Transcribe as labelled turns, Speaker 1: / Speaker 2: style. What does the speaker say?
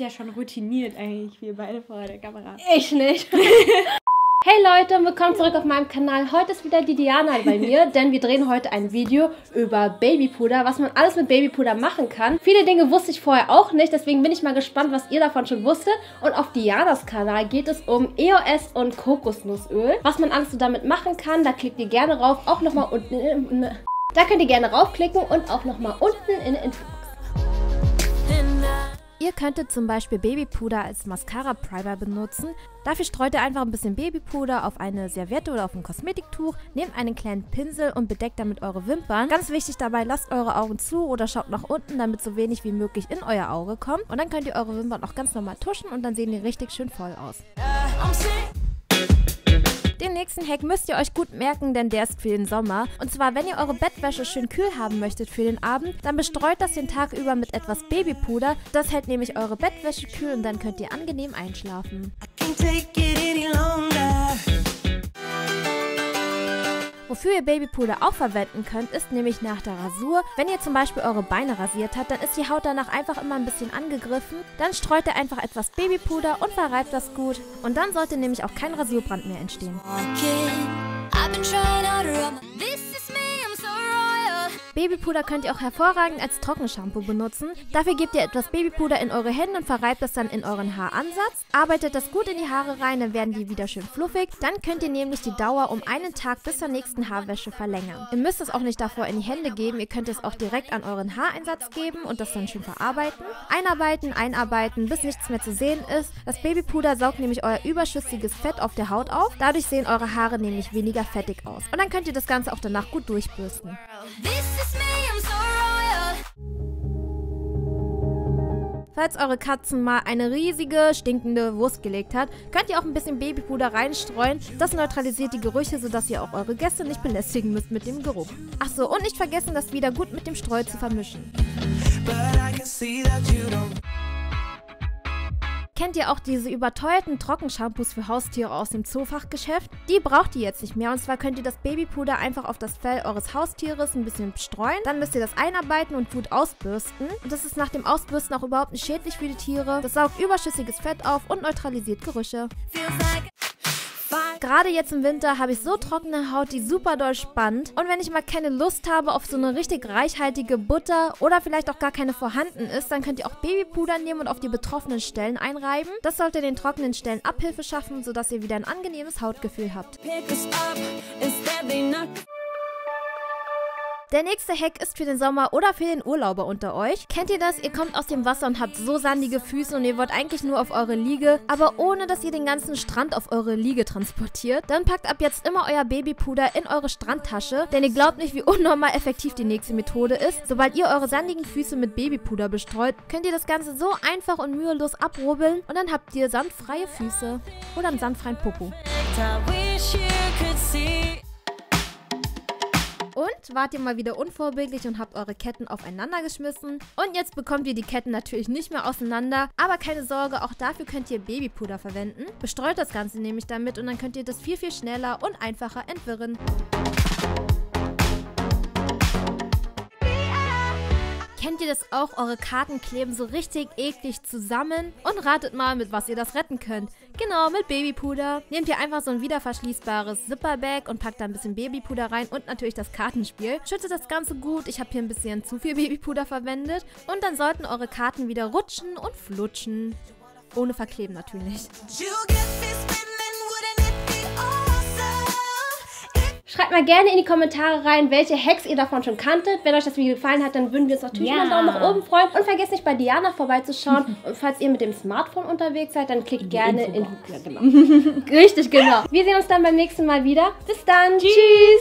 Speaker 1: ja schon routiniert eigentlich, wir beide vor der Kamera.
Speaker 2: Ich nicht. Hey Leute, willkommen zurück auf meinem Kanal. Heute ist wieder die Diana bei mir, denn wir drehen heute ein Video über Babypuder, was man alles mit Babypuder machen kann. Viele Dinge wusste ich vorher auch nicht, deswegen bin ich mal gespannt, was ihr davon schon wusstet. Und auf Dianas Kanal geht es um EOS und Kokosnussöl, was man alles so damit machen kann. Da klickt ihr gerne rauf, auch nochmal unten, da könnt ihr gerne raufklicken und auch nochmal unten in der Infobox. Ihr könntet zum Beispiel Babypuder als Mascara-Primer benutzen. Dafür streut ihr einfach ein bisschen Babypuder auf eine Serviette oder auf ein Kosmetiktuch, nehmt einen kleinen Pinsel und bedeckt damit eure Wimpern. Ganz wichtig dabei, lasst eure Augen zu oder schaut nach unten, damit so wenig wie möglich in euer Auge kommt. Und dann könnt ihr eure Wimpern auch ganz normal tuschen und dann sehen die richtig schön voll aus. Den nächsten Hack müsst ihr euch gut merken, denn der ist für den Sommer. Und zwar, wenn ihr eure Bettwäsche schön kühl haben möchtet für den Abend, dann bestreut das den Tag über mit etwas Babypuder. Das hält nämlich eure Bettwäsche kühl und dann könnt ihr angenehm einschlafen. Wofür ihr Babypuder auch verwenden könnt, ist nämlich nach der Rasur. Wenn ihr zum Beispiel eure Beine rasiert habt, dann ist die Haut danach einfach immer ein bisschen angegriffen. Dann streut ihr einfach etwas Babypuder und verreibt das gut. Und dann sollte nämlich auch kein Rasierbrand mehr entstehen. Babypuder könnt ihr auch hervorragend als Trockenshampoo benutzen. Dafür gebt ihr etwas Babypuder in eure Hände und verreibt das dann in euren Haaransatz. Arbeitet das gut in die Haare rein, dann werden die wieder schön fluffig. Dann könnt ihr nämlich die Dauer um einen Tag bis zur nächsten Haarwäsche verlängern. Ihr müsst es auch nicht davor in die Hände geben, ihr könnt es auch direkt an euren Haareinsatz geben und das dann schön verarbeiten. Einarbeiten, bis nichts mehr zu sehen ist. Das Babypuder saugt nämlich euer überschüssiges Fett auf der Haut auf. Dadurch sehen eure Haare nämlich weniger fettig aus. Und dann könnt ihr das Ganze auch danach gut durchbürsten. Falls eure Katzen mal eine riesige, stinkende Wurst gelegt hat, könnt ihr auch ein bisschen Babypuder reinstreuen. Das neutralisiert die Gerüche, sodass ihr auch eure Gäste nicht belästigen müsst mit dem Geruch. Achso, und nicht vergessen, das wieder gut mit dem Streu zu vermischen. Kennt ihr auch diese überteuerten Trockenshampoos für Haustiere aus dem Zoofachgeschäft? Die braucht ihr jetzt nicht mehr, und zwar könnt ihr das Babypuder einfach auf das Fell eures Haustieres ein bisschen streuen. Dann müsst ihr das einarbeiten und gut ausbürsten. Und das ist nach dem Ausbürsten auch überhaupt nicht schädlich für die Tiere. Das saugt überschüssiges Fett auf und neutralisiert Gerüche. Gerade jetzt im Winter habe ich so trockene Haut, die super doll spannt. Und wenn ich mal keine Lust habe auf so eine richtig reichhaltige Butter oder vielleicht auch gar keine vorhanden ist, dann könnt ihr auch Babypuder nehmen und auf die betroffenen Stellen einreiben. Das sollte den trockenen Stellen Abhilfe schaffen, sodass ihr wieder ein angenehmes Hautgefühl habt. Der nächste Hack ist für den Sommer oder für den Urlauber unter euch. Kennt ihr das? Ihr kommt aus dem Wasser und habt so sandige Füße und ihr wollt eigentlich nur auf eure Liege, aber ohne, dass ihr den ganzen Strand auf eure Liege transportiert. Dann packt ab jetzt immer euer Babypuder in eure Strandtasche, denn ihr glaubt nicht, wie unnormal effektiv die nächste Methode ist. Sobald ihr eure sandigen Füße mit Babypuder bestreut, könnt ihr das Ganze so einfach und mühelos abrubbeln und dann habt ihr sandfreie Füße oder einen sandfreien Popo. Und wart ihr mal wieder unvorbildlich und habt eure Ketten aufeinander geschmissen. Und jetzt bekommt ihr die Ketten natürlich nicht mehr auseinander. Aber keine Sorge, auch dafür könnt ihr Babypuder verwenden. Bestreut das Ganze nämlich damit und dann könnt ihr das viel, viel schneller und einfacher entwirren. Kennt ihr das auch? Eure Karten kleben so richtig eklig zusammen. Und ratet mal, mit was ihr das retten könnt. Genau, mit Babypuder. Nehmt ihr einfach so ein wiederverschließbares Zipperbag und packt da ein bisschen Babypuder rein und natürlich das Kartenspiel. Schüttet das Ganze gut. Ich habe hier ein bisschen zu viel Babypuder verwendet. Und dann sollten eure Karten wieder rutschen und flutschen. Ohne Verkleben natürlich. Schreibt mal gerne in die Kommentare rein, welche Hacks ihr davon schon kanntet. Wenn euch das Video gefallen hat, dann würden wir uns natürlich einen Daumen nach oben freuen. Und vergesst nicht, bei Diana vorbeizuschauen. Und falls ihr mit dem Smartphone unterwegs seid, dann klickt gerne in... Ja, genau. Richtig, genau. Wir sehen uns dann beim nächsten Mal wieder. Bis dann. Tschüss.